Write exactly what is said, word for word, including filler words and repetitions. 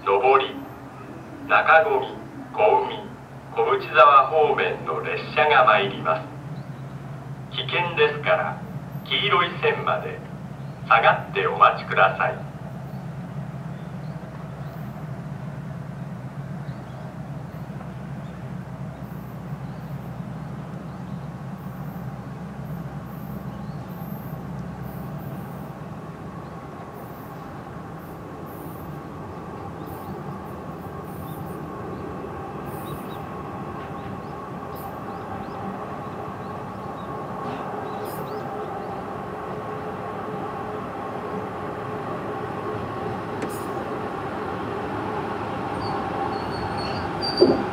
上り、中込、小海、小淵沢方面の列車が参ります。危険ですから、黄色い線まで下がってお待ちください。 you